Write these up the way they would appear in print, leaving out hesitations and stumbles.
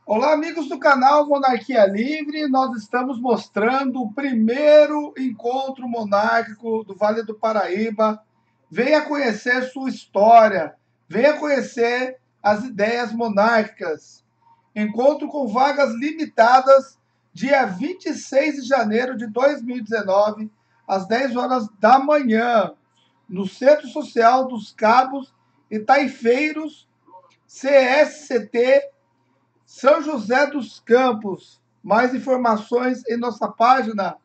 Olá, amigos do canal Monarquia Livre. Nós estamos mostrando o primeiro encontro monárquico do Vale do Paraíba. Venha conhecer sua história, venha conhecer as ideias monárquicas. Encontro com vagas limitadas, dia 26 de janeiro de 2019, às 10 horas da manhã, no Centro Social dos Cabos e Taifeiros, CSCT, São José dos Campos. Mais informações em nossa página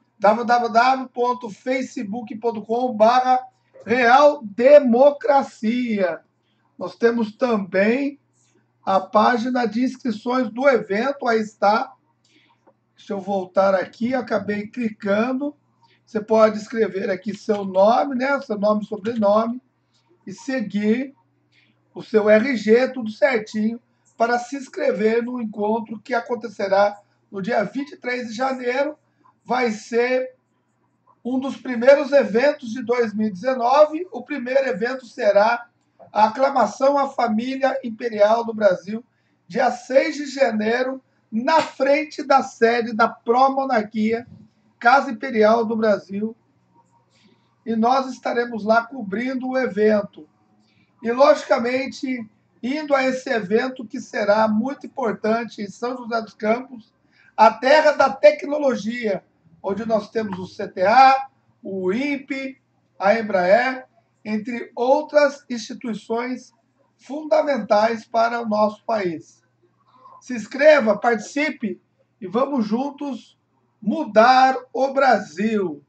www.facebook.com/Real Democracia. Nós temos também a página de inscrições do evento, aí está. Deixa eu voltar aqui, acabei clicando. Você pode escrever aqui seu nome, né? Seu nome e sobrenome, e seguir o seu RG, tudo certinho, para se inscrever no encontro que acontecerá no dia 23 de janeiro. Vai ser um dos primeiros eventos de 2019. O primeiro evento será a aclamação à família imperial do Brasil, dia 6 de janeiro, na frente da sede da Pró-Monarquia, Casa Imperial do Brasil. E nós estaremos lá cobrindo o evento. E, logicamente, indo a esse evento que será muito importante em São José dos Campos, a terra da tecnologia, onde nós temos o CTA, o INPE, a Embraer, entre outras instituições fundamentais para o nosso país. Se inscreva, participe e vamos juntos mudar o Brasil.